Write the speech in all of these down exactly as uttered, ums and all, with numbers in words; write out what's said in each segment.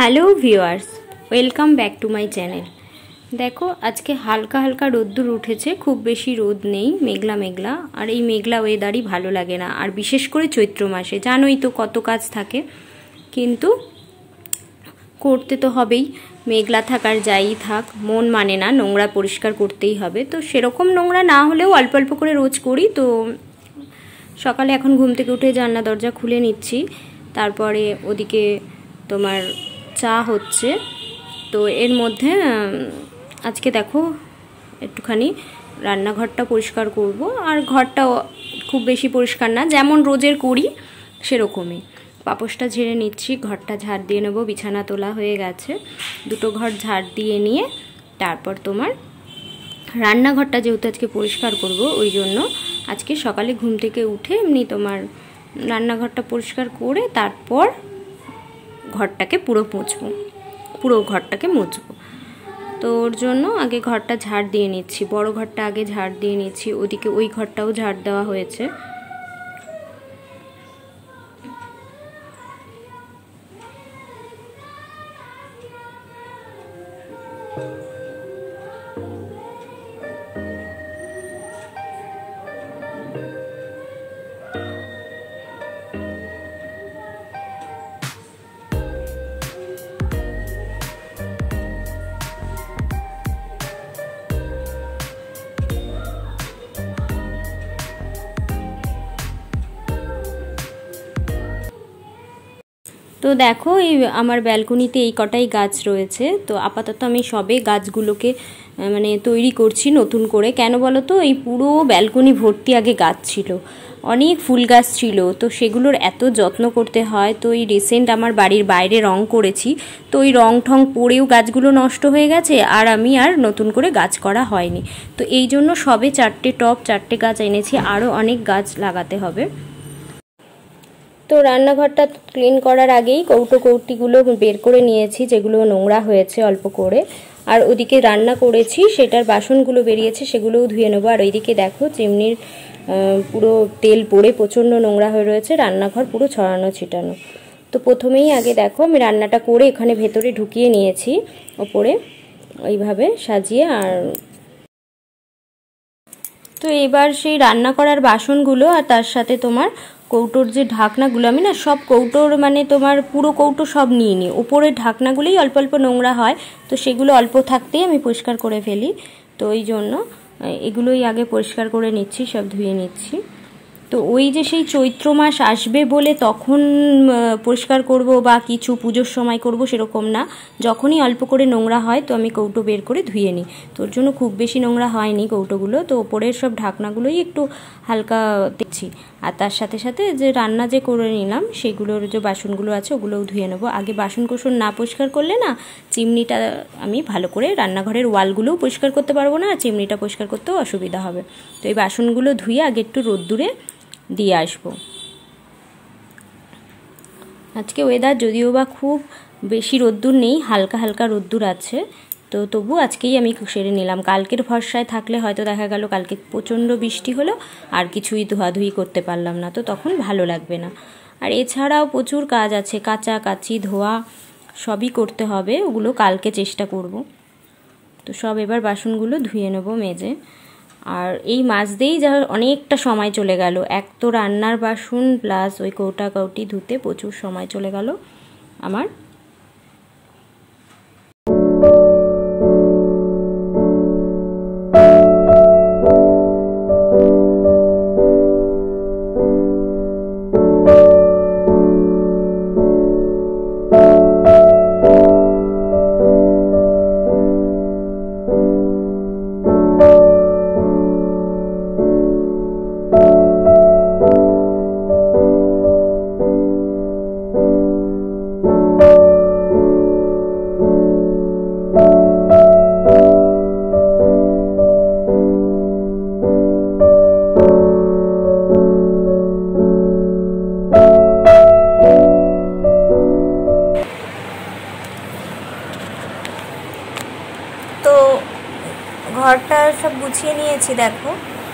Hello viewers, welcome back to my channel. দেখো আজকে হালকা হালকা রোদ্দুর উঠেছে, খুব বেশি রোদ নেই, মেঘলা মেঘলা। আর এই মেঘলা ওয়েদারই ভালো লাগে না, আর বিশেষ করে চৈত্র মাসে জানোই তো কত কাজ থাকে, কিন্তু করতে তো হবেই। মেঘলা থাকার যাই থাক, মন মানে না, নোংরা পরিষ্কার করতেই হবে। তো সেরকম নোংরা না হলেও অল্প অল্প করে রোজ করি। তো সকালে এখন ঘুম থেকে উঠে জানলা দরজা খুলে নিচ্ছি, তারপরে ওদিকে তোমার চা হচ্ছে। তো এর মধ্যে আজকে দেখো একটুখানি রান্নাঘরটা পরিষ্কার করব, আর ঘরটাও খুব বেশি পরিষ্কার না, যেমন রোজের করি সেরকমই। পাপোশটা ঝেড়ে নিচ্ছি, ঘরটা ঝাড় দিয়ে নেবো। বিছানা তোলা হয়ে গেছে, দুটো ঘর ঝাড় দিয়ে নিয়ে তারপর তোমার রান্নাঘরটা যেহেতু আজকে পরিষ্কার করব, ওই জন্য আজকে সকালে ঘুম থেকে উঠে এমনি তোমার রান্নাঘরটা পরিষ্কার করে তারপর ঘরটাকে পুরো মুছবো, পুরো ঘরটাকে মুছবো। তো ওর জন্য আগে ঘরটা ঝাড় দিয়ে নিচ্ছি, বড় ঘরটা আগে ঝাড় দিয়ে নিচ্ছি। ওদিকে ওই ঘরটাও ঝাড় দেওয়া হয়েছে। তো দেখো এই আমার ব্যালকনিতে এই কটাই গাছ রয়েছে। তো আপাতত আমি সবে গাছগুলোকে মানে তৈরি করছি নতুন করে। কেন বলো তো, এই পুরো ব্যালকনি ভর্তি আগে গাছ ছিল, অনেক ফুল গাছ ছিল, তো সেগুলোর এত যত্ন করতে হয়। তো এই রিসেন্ট আমার বাড়ির বাইরে রং করেছি, তো ওই রং ঠং পড়েও গাছগুলো নষ্ট হয়ে গেছে, আর আমি আর নতুন করে গাছ করা হয়নি। তো এই জন্য সবে চারটে টব চারটে গাছ এনেছি, আরও অনেক গাছ লাগাতে হবে। তো রান্নাঘরটা ক্লিন করার আগেই কৌটো কৌটিগুলো বের করে নিয়েছি, যেগুলো নোংরা হয়েছে অল্প করে। আর ওদিকে রান্না করেছি সেটার বাসনগুলো বেরিয়েছে, সেগুলোও ধুয়ে নেবো। আর ওইদিকে দেখো চিমনির পুরো তেল পড়ে প্রচণ্ড নোংরা হয়ে রয়েছে, রান্নাঘর পুরো ছড়ানো ছিটানো। তো প্রথমেই আগে দেখো আমি রান্নাটা করে এখানে ভেতরে ঢুকিয়ে নিয়েছি, ওপরে ওইভাবে সাজিয়ে। আর তো এবার সেই রান্না করার বাসনগুলো আর তার সাথে তোমার কৌটোর যে ঢাকনাগুলো, আমি না সব কৌটোর মানে তোমার পুরো কৌটো সব নিয়ে নিই, ওপরের ঢাকনাগুলোই অল্প অল্প নোংরা হয়, তো সেগুলো অল্প থাকতেই আমি পরিষ্কার করে ফেলি। তো ওই জন্য এগুলোই আগে পরিষ্কার করে নিচ্ছি, সব ধুয়ে নিচ্ছি। তো ওই যে সেই চৈত্র মাস আসবে বলে তখন পরিষ্কার করব বা কিছু পুজোর সময় করব সেরকম না, যখনই অল্প করে নোংরা হয় তো আমি কৌটো বের করে ধুয়ে নিই। তোর জন্য খুব বেশি নোংরা হয়নি কৌটোগুলো, তো ওপরের সব ঢাকনাগুলোই একটু হালকা দেখছি। আর তার সাথে সাথে যে রান্না যে করে নিলাম সেগুলোর যে বাসনগুলো আছে ওগুলোও ধুয়ে নেবো। আগে বাসন কোসন না পরিষ্কার করলে না চিমনিটা আমি ভালো করে রান্নাঘরের ওয়ালগুলোও পরিষ্কার করতে পারবো না, আর চিমনিটা পরিষ্কার করতেও অসুবিধা হবে। তো এই বাসনগুলো ধুয়ে আগে একটু রোদ্দুরে দিয়ে আসবো। আজকে ওয়েদার যদিও বা খুব বেশি রোদ্দুর নেই, হালকা হালকা রোদ্দুর আছে, তো তবু আজকেই আমি সেরে নিলাম। কালকের ভরসায় থাকলে হয়তো দেখা গেল কালকে প্রচণ্ড বৃষ্টি হলো আর কিছুই ধোয়াধুয়ি করতে পারলাম না, তো তখন ভালো লাগবে না। আর এছাড়াও প্রচুর কাজ আছে, কাচা কাচি ধোয়া সবই করতে হবে, ওগুলো কালকে চেষ্টা করব। তো সব এবার বাসনগুলো ধুয়ে নেব মেজে। আর এই মাছ দিয়েই যা অনেকটা সময় চলে গেল, এক তো রান্নার বাসন প্লাস ওই কৌটা কৌটি ধুতে প্রচুর সময় চলে গেল আমার। ঘরটা সব গুছিয়ে নিয়েছি, দেখো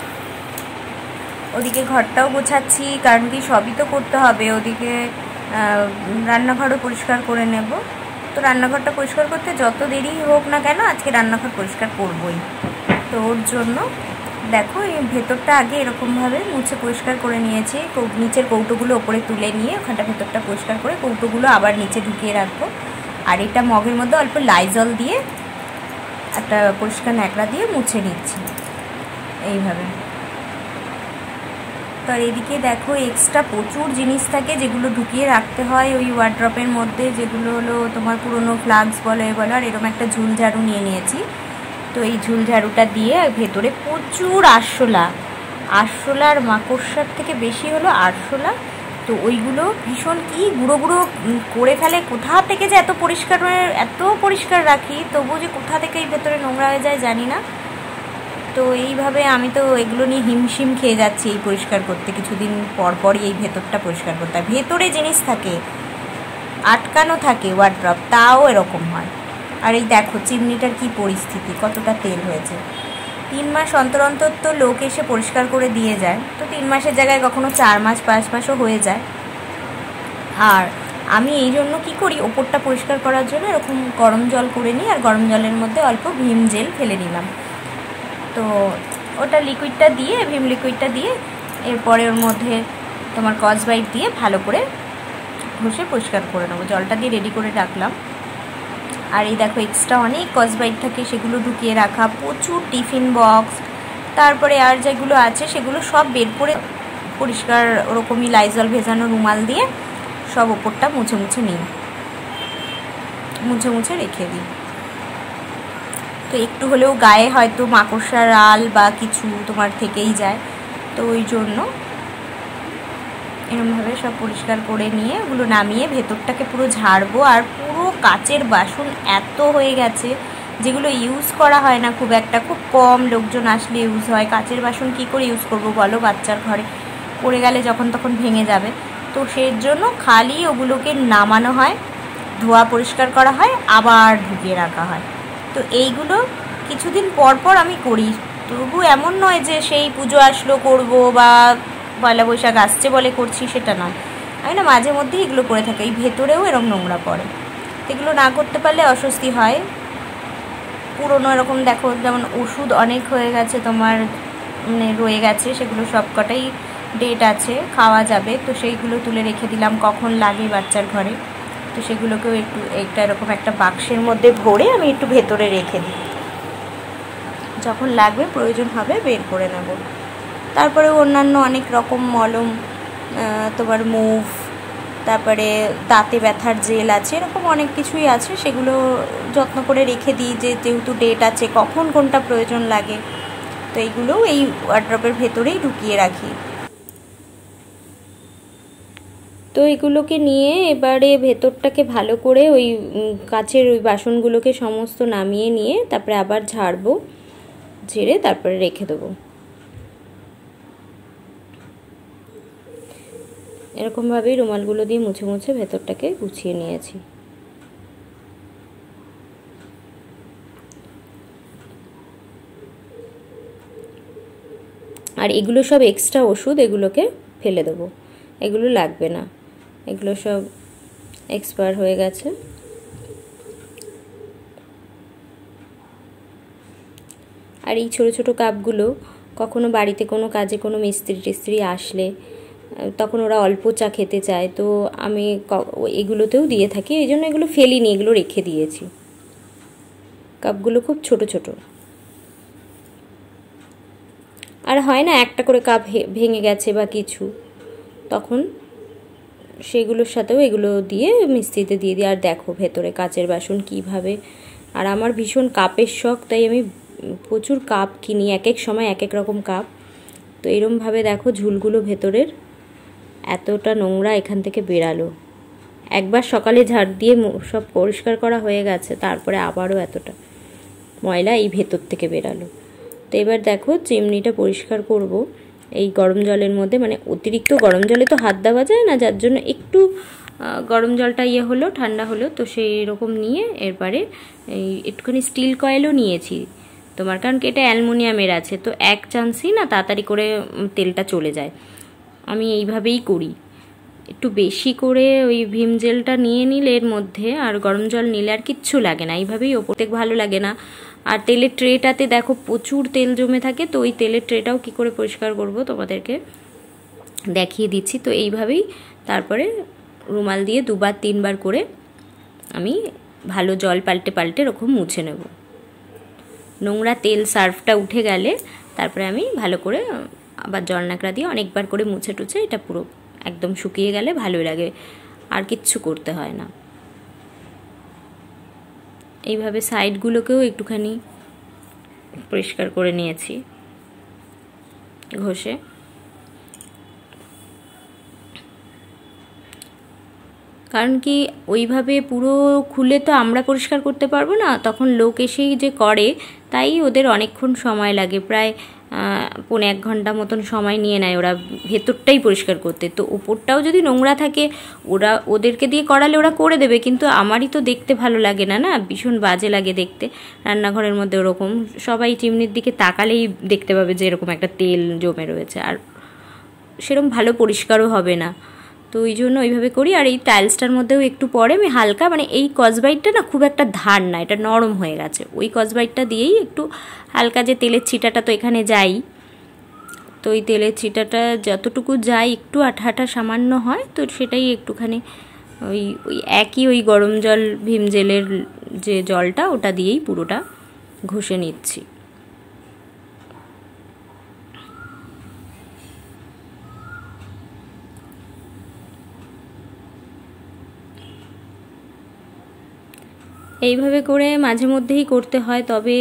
ওদিকে ঘরটাও গোছাচ্ছি, কারণ কি সবই তো করতে হবে। ওদিকে রান্নাঘরও পরিষ্কার করে নেব। তো রান্নাঘরটা পরিষ্কার করতে যত দেরি হোক না কেন আজকে রান্নাঘর পরিষ্কার করবই। তো ওর জন্য দেখো এই ভেতরটা আগে এরকমভাবে মুছে পরিষ্কার করে নিয়েছি। নিচের কৌটোগুলো ওপরে তুলে নিয়ে ওখানটা ভেতরটা পরিষ্কার করে কৌটোগুলো আবার নিচে ঢুকিয়ে রাখবো। আর এটা মগের মধ্যে অল্প লাইজল দিয়ে একটা পরিষ্কার ন্যাকড়া দিয়ে মুছে নিচ্ছি এইভাবে। তো আর এদিকে দেখো এক্সট্রা প্রচুর জিনিস থাকে যেগুলো ঢুকিয়ে রাখতে হয় ওই ওয়ার্ড্রপের মধ্যে, যেগুলো হলো তোমার পুরনো ফ্লাক্স বলো এ বলো। আর এরকম একটা ঝুল ঝাড়ু নিয়ে নিয়েছি। তো এই ঝুল ঝাড়ুটা দিয়ে ভেতরে প্রচুর আরশোলা, আরশোলার মাকড়সার থেকে বেশি হলো আরশোলা। তো ওইগুলো ভীষণ কি গুঁড়ো গুঁড়ো করে ফেলে। কোথা থেকে যে এত পরিষ্কার এত পরিষ্কার রাখি তবুও যে কোথা থেকে এই ভেতরে নোংরা হয়ে যায় জানি না। তো এইভাবে আমি তো এগুলো নিয়ে হিমশিম খেয়ে যাচ্ছি এই পরিষ্কার করতে। কিছুদিন পর পরই এই ভেতরটা পরিষ্কার করতে হয়। ভেতরে জিনিস থাকে আটকানো থাকে ওয়ার্ড্রপ, তাও এরকম হয়। আর এই দেখো চিমনিটার কি পরিস্থিতি, কতটা তেল হয়েছে। তিন মাস অন্তর অন্তর তো লোক এসে পরিষ্কার করে দিয়ে যায়। তো তিন মাসের জায়গায় কখনো চার মাস পাঁচ মাসও হয়ে যায়। আর আমি এই জন্য কী করি, ওপরটা পরিষ্কার করার জন্য এরকম গরম জল করে নিই। আর গরম জলের মধ্যে অল্প ভিম জেল ফেলে নিলাম। তো ওটা লিকুইডটা দিয়ে ভিম লিকুইডটা দিয়ে এরপরে ওর মধ্যে তোমার স্কচব্রাইট দিয়ে ভালো করে ঘষে পরিষ্কার করে নেবো। জলটা দিয়ে রেডি করে রাখলাম। আর এই দেখো এক্সট্রা অনেক স্কচব্রাইট থাকে, সেগুলো ঢুকিয়ে রাখা, প্রচুর টিফিন বক্স, তারপরে আর যেগুলো আছে সেগুলো সব বের করে পরিষ্কার ওরকমই লাইজল ভেজানো রুমাল দিয়ে সব ওপরটা মুছে মুছে নিই, মুছে মুছে রেখে দিই। তো একটু হলেও গায়ে হয়তো মাকড়সার আল বা কিছু তোমার থেকেই যায়, তো ওই জন্য এরকমভাবে সব পরিষ্কার করে নিয়ে ওগুলো নামিয়ে ভেতরটাকে পুরো ঝাড়বো। আর পুরো কাচের বাসন এত হয়ে গেছে যেগুলো ইউজ করা হয় না খুব একটা, খুব কম লোকজন আসলে ইউজ হয়। কাচের বাসন কি করে ইউজ করব বলো, বাচ্চার ঘরে পড়ে গেলে যখন তখন ভেঙে যাবে। তো সেই জন্য খালি ওগুলোকে নামানো হয়, ধোয়া পরিষ্কার করা হয়, আবার ঢুকিয়ে রাখা হয়। তো এইগুলো কিছুদিন পর পর আমি করি, তবু এমন নয় যে সেই পুজো আসলো করব বা পয়লা বৈশাখ আসছে বলে করছি, সেটা নয়। আমি না মাঝে মধ্যেই এগুলো করে থাকি। এই ভেতরেও এরকম নোংরা পড়ে, এগুলো না করতে পারলে অস্বস্তি হয়। পুরনো এরকম দেখো যেমন ওষুধ অনেক হয়ে গেছে তোমার, মানে রয়ে গেছে, সেগুলো সবকটাই ডেট আছে, খাওয়া যাবে। তো সেইগুলো তুলে রেখে দিলাম, কখন লাগে বাচ্চার ঘরে। তো সেগুলোকেও একটু একটা এরকম একটা বাক্সের মধ্যে ভরে আমি একটু ভেতরে রেখে দিই, যখন লাগবে প্রয়োজন হবে বের করে নেব। তারপরে অন্যান্য অনেক রকম মলম, তোমার মুভ, তারপরে দাঁতে ব্যথার জেল আছে, এরকম অনেক কিছুই আছে, সেগুলো যত্ন করে রেখে দিই যে যেহেতু ডেট আছে কখন কোনটা প্রয়োজন লাগে। তো এইগুলোও এই ওয়ার্ড্রপের ভেতরেই ঢুকিয়ে রাখি। তো এগুলোকে নিয়ে এবারে ভেতরটাকে ভালো করে ওই কাচের ওই বাসনগুলোকে সমস্ত নামিয়ে নিয়ে তারপরে আবার ঝাড়বো, ঝেড়ে তারপরে রেখে দেবো। এরকমভাবেই রুমালগুলো দিয়ে মুছে মুছে ভেতরটাকে গুছিয়ে নিয়েছি। আর এগুলো সব এক্সট্রা ওষুধ, এগুলোকে ফেলে দেবো, এগুলো লাগবে না, এগুলো সব এক্সপায়ার হয়ে গেছে। আর এই ছোটো ছোটো কাপগুলো কখনো বাড়িতে কোনো কাজে কোনো মিস্ত্রি টিস্ত্রি আসলে তখন ওরা অল্প চা খেতে চায়, তো আমি এগুলোতেও দিয়ে থাকি, এই জন্য এগুলো ফেলিনি, এগুলো রেখে দিয়েছি। কাপগুলো খুব ছোট ছোট, আর হয় না একটা করে কাপ ভেঙে গেছে বা কিছু, তখন সেগুলোর সাথেও এগুলো দিয়ে মিস্ত্রিতে দিয়ে দিই। আর দেখো ভেতরে কাচের বাসন কীভাবে, আর আমার ভীষণ কাপের শখ, তাই আমি প্রচুর কাপ কিনি, এক এক সময় এক এক রকম কাপ। তো এরমভাবে দেখো ঝুলগুলো ভেতরের এতটা নোংরা এখান থেকে বেরালো। একবার সকালে ঝাড় দিয়ে সব পরিষ্কার করা হয়ে গেছে, তারপরে আবারও এতটা ময়লা এই ভেতর থেকে বেরালো। তো এবার দেখো চিমনিটা পরিষ্কার করব এই গরম জলের মধ্যে, মানে অতিরিক্ত গরম জলে তো হাত দেওয়া যায় না, যার জন্য একটু গরম জলটা ইয়ে হলো, ঠান্ডা হলো। তো সেই রকম নিয়ে এরপরে এই একটুখানি স্টিল কয়েলও নিয়েছি তোমার, কারণ কি এটা অ্যালুমিনিয়ামের আছে, তো এক চান্সেই না তাড়াতাড়ি করে তেলটা চলে যায়। আমি এইভাবেই করি, একটু বেশি করে ওই ভিম জেলটা নিয়ে নিলে এর মধ্যে, আর গরম জল নিলে আর কিচ্ছু লাগে না, এইভাবেই ওপর থেকে ভালো লাগে না। আর তেলের ট্রেটাতে দেখো প্রচুর তেল জমে থাকে, তো ওই তেলের ট্রেটাও কি করে পরিষ্কার করব তোমাদেরকে দেখিয়ে দিচ্ছি। তো এইভাবেই তারপরে রুমাল দিয়ে দুবার তিনবার করে আমি ভালো জল পাল্টে পাল্টে এরকম মুছে নেব। নোংরা তেল সার্ফটা উঠে গেলে তারপরে আমি ভালো করে আবার জল ন্যাকড়া দিয়ে অনেকবার করে মুছে টুছে এটা পুরো একদম শুকিয়ে গেলে ভালোই লাগে, আর কিচ্ছু করতে হয় না। এইভাবে সাইডগুলোকেও একটুখানি পরিষ্কার করে নিয়েছি ঘষে। কারণ কি ওইভাবে পুরো খুলে তো আমরা পরিষ্কার করতে পারবো না, তখন লোক এসেই যে করে, তাই ওদের অনেকক্ষণ সময় লাগে, প্রায় পৌনে এক ঘন্টা মতন সময় নিয়ে নেয় ওরা ভেতরটাই পরিষ্কার করতে। তো উপরটাও যদি নোংরা থাকে ওরা ওদেরকে দিয়ে করালে ওরা করে দেবে, কিন্তু আমারই তো দেখতে ভালো লাগে না, না ভীষণ বাজে লাগে দেখতে। রান্নাঘরের মধ্যে ওরকম সবাই চিমনির দিকে তাকালেই দেখতে পাবে যে এরকম একটা তেল জমে রয়েছে, আর সেরকম ভালো পরিষ্কারও হবে না। তো ওই জন্য ওইভাবে করি। আর এই টাইলসটার মধ্যেও একটু পরে আমি হালকা, মানে এই কসবাইটটা না খুব একটা ধার না, এটা নরম হয়ে গেছে, ওই কসবাইটটা দিয়েই একটু হালকা, যে তেলের ছিটাটা তো এখানে যাই, তো ওই তেলের ছিটাটা যতটুকু যায় একটু আঠা আঠা সামান্য হয়, তো সেটাই একটুখানি ওই ওই একই ওই গরম জল ভিম জেলের যে জলটা ওটা দিয়েই পুরোটা ঘষে নিচ্ছি। এইভাবে করে মাঝে মধ্যেই করতে হয়, তবে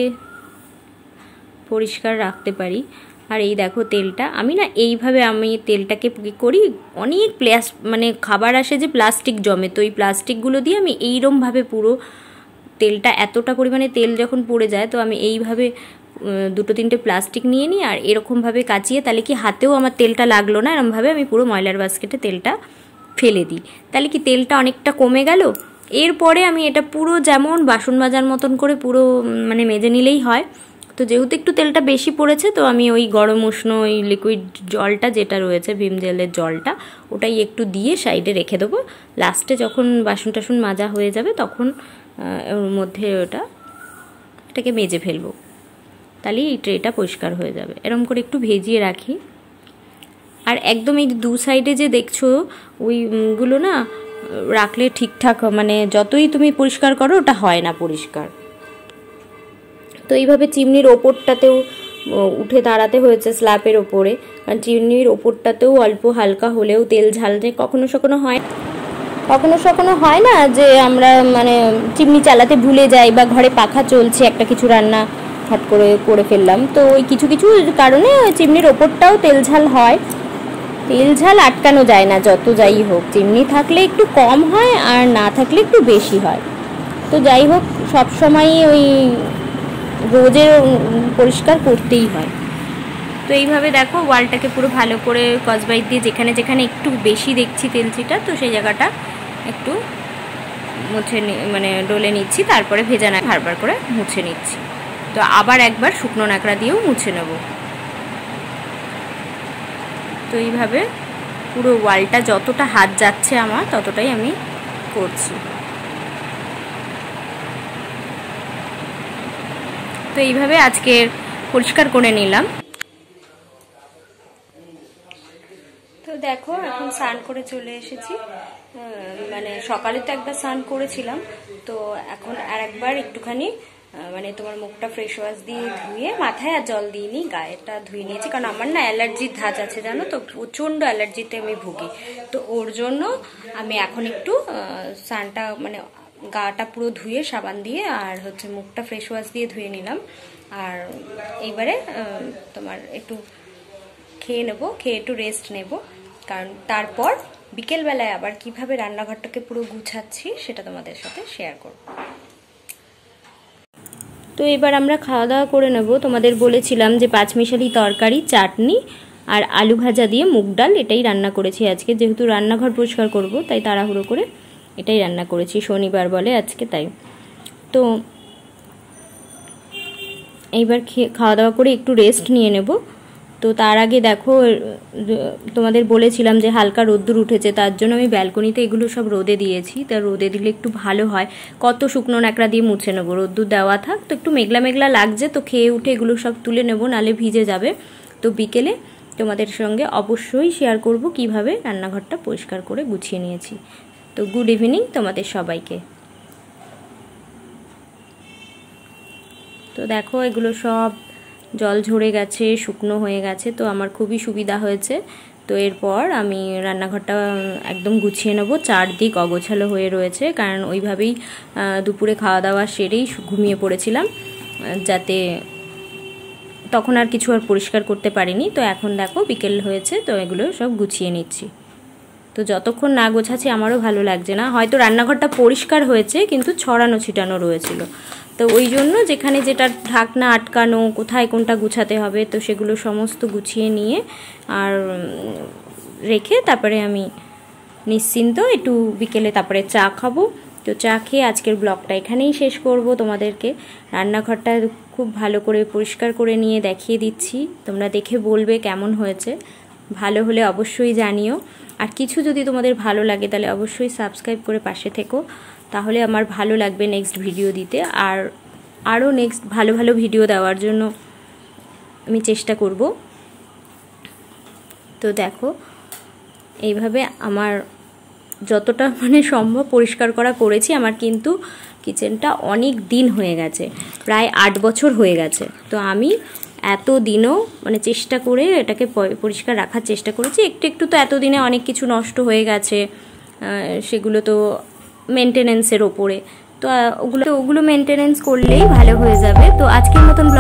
পরিষ্কার রাখতে পারি। আর এই দেখো তেলটা আমি না এইভাবে আমি তেলটাকে কী করি, অনেক প্লাস মানে খাবার আসে যে প্লাস্টিক জমে, তো এই প্লাস্টিকগুলো দিয়ে আমি এইরমভাবে পুরো তেলটা, এতটা পরিমাণে তেল যখন পড়ে যায় তো আমি এইভাবে দুটো তিনটে প্লাস্টিক নিয়ে নিই, আর এরকমভাবে কাচিয়ে, তাহলে কি হাতেও আমার তেলটা লাগলো না, এরমভাবে আমি পুরো ময়লার বাস্কেটে তেলটা ফেলে দিই, তাহলে কি তেলটা অনেকটা কমে গেল। এরপরে আমি এটা পুরো যেমন বাসন মাজার মতন করে পুরো মানে মেজে নিলেই হয়। তো যেহেতু একটু তেলটা বেশি পড়েছে, তো আমি ওই গরম উষ্ণ ওই লিকুইড জলটা যেটা রয়েছে ভিম জেলের জলটা, ওটাই একটু দিয়ে সাইডে রেখে দেবো। লাস্টে যখন বাসন টাসন মাজা হয়ে যাবে তখন ওর মধ্যে ওটা এটাকে মেজে ফেলবো, তাহলে এই ট্রেটা পরিষ্কার হয়ে যাবে। এরকম করে একটু ভেজিয়ে রাখি। আর একদম এই দু সাইডে যে দেখছো ওইগুলো না রাখলে ঠিকঠাক, মানে যতই তুমি পরিষ্কার করো ওটা হয় না পরিষ্কার। তো এইভাবে চিমনির ওপরটাতেও উঠে দাঁড়াতে হয়েছে স্ল্যাপের ওপরে, কারণ চিমনির ওপরটাতেও অল্প হালকা হলেও তেল ঝাল যে কখনো সখনো হয় কখনো সখনো হয় না যে আমরা মানে চিমনি চালাতে ভুলে যাই, বা ঘরে পাখা চলছে একটা কিছু রান্না হট করে করে ফেললাম, তো ওই কিছু কিছু কারণে চিমনির ওপরটাও তেল ঝাল হয়। তেল ঝাল আটকানো যায় না, যত যাই হোক চিমনি থাকলে একটু কম হয় আর না থাকলে একটু বেশি হয়। তো যাই হোক সব সময় ওই রোজের পরিষ্কার করতেই হয়। তো এইভাবে দেখো ওয়ালটাকে পুরো ভালো করে কসবাইট দিয়ে যেখানে যেখানে একটু বেশি দেখছি তেলচিটা, তো সেই জায়গাটা একটু মুছে মানে ডলে নিচ্ছি, তারপরে ভেজা না বারবার করে মুছে নিচ্ছি। তো আবার একবার শুকনো ন্যাকড়া দিয়েও মুছে নেব। তো এইভাবে পুরো ওয়ালটা যতটা হাত যাচ্ছে আমার ততটাই আমি করছি। তো এইভাবে আজকে পরিষ্কার করে নিলাম। তো দেখো এখন স্নান করে চলে এসেছি, মানে সকালে তো একবার স্নান করেছিলাম, তো এখন আর একবার একটুখানি মানে তোমার মুখটা ফ্রেশ ওয়াশ দিয়ে ধুয়ে, মাথায় আর জল দিইনি, গায়েটা ধুয়ে নিয়েছি, কারণ আমার না অ্যালার্জির ধাঁচ আছে জানো তো, প্রচণ্ড অ্যালার্জিতে আমি ভুগি। তো ওর জন্য আমি এখন একটু স্নানটা মানে গাটা পুরো ধুয়ে সাবান দিয়ে আর হচ্ছে মুখটা ফ্রেশ ওয়াশ দিয়ে ধুয়ে নিলাম। আর এইবারে তোমার একটু খেয়ে নেবো, খেয়ে একটু রেস্ট নেব, কারণ তারপর বিকেলবেলায় আবার কিভাবে রান্নাঘরটাকে পুরো গুছাচ্ছি সেটা তোমাদের সাথে শেয়ার করব। তো এবার আমরা খাওয়া দাওয়া করে নেব। তোমাদের বলেছিলাম যে পাঁচমিশালি তরকারি, চাটনি আর আলু ভাজা দিয়ে মুগ ডাল, এটাই রান্না করেছি আজকে। যেহেতু রান্নাঘর পরিষ্কার করব তাই তাড়াহুড়ো করে এটাই রান্না করেছি, শনিবার বলে আজকে তাই। তো এইবার খাওয়া দাওয়া করে একটু রেস্ট নিয়ে নেব, তো তার আগে দেখো তোমাদের বলেছিলাম যে হালকা রোদ্দুর উঠেছে, তার জন্য আমি ব্যালকনিতে এগুলো সব রোদে দিয়েছি। তা রোদে দিলে একটু ভালো হয়, কত শুকনো ন্যাকড়া দিয়ে মুছে নেবো, রোদ্দুর দেওয়া থাক। তো একটু মেঘলা মেঘলা লাগছে, তো খেয়ে উঠে এগুলো সব তুলে নেবো, নালে ভিজে যাবে। তো বিকেলে তোমাদের সঙ্গে অবশ্যই শেয়ার করব কিভাবে রান্নাঘরটা পরিষ্কার করে গুছিয়ে নিয়েছি। তো গুড ইভিনিং তোমাদের সবাইকে। তো দেখো এগুলো সব জল ঝরে গেছে, শুকনো হয়ে গেছে, তো আমার খুবই সুবিধা হয়েছে। তো এরপর আমি রান্নাঘরটা একদম গুছিয়ে নেবো, চারদিক অগোছালো হয়ে রয়েছে, কারণ ওইভাবেই দুপুরে খাওয়া দাওয়া সেরেই ঘুমিয়ে পড়েছিলাম, যাতে তখন আর কিছু আর পরিষ্কার করতে পারিনি। তো এখন দেখো বিকেল হয়েছে, তো এগুলো সব গুছিয়ে নিচ্ছি। তো যতক্ষণ না গোছাচ্ছি আমারও ভালো লাগছে না, হয়তো রান্নাঘরটা পরিষ্কার হয়েছে কিন্তু ছড়ানো ছিটানো রয়েছিল, তো ওই জন্য যেখানে যেটা ঢাকনা আটকানো, কোথায় কোনটা গুছাতে হবে, তো সেগুলো সমস্ত গুছিয়ে নিয়ে আর রেখে তারপরে আমি নিশ্চিন্ত একটু বিকেলে তারপরে চা খাবো। তো চা খেয়ে আজকের ব্লগটা এখানেই শেষ করব। তোমাদেরকে রান্নাঘরটা খুব ভালো করে পরিষ্কার করে নিয়ে দেখিয়ে দিচ্ছি, তোমরা দেখে বলবে কেমন হয়েছে। ভালো হলে অবশ্যই জানিও, আর কিছু যদি তোমাদের ভালো লাগে তাহলে অবশ্যই সাবস্ক্রাইব করে পাশে থেকো, তাহলে আমার ভালো লাগবে নেক্সট ভিডিও দিতে, আর আরও নেক্সট ভালো ভালো ভিডিও দেওয়ার জন্য আমি চেষ্টা করব। তো দেখো এইভাবে আমার যতটা মানে সম্ভব পরিষ্কার করা করেছি। আমার কিন্তু কিচেনটা অনেক দিন হয়ে গেছে, প্রায় আট বছর হয়ে গেছে। তো আমি এত দিনও মানে চেষ্টা করে এটাকে পরিষ্কার রাখার চেষ্টা করেছি। একটু একটু তো এতদিনে অনেক কিছু নষ্ট হয়ে গেছে, সেগুলো তো মেনটেনেন্সের ওপরে, তো ওগুলো ওগুলো মেনটেনেন্স করলেই ভালো হয়ে যাবে। তো আজকের মতন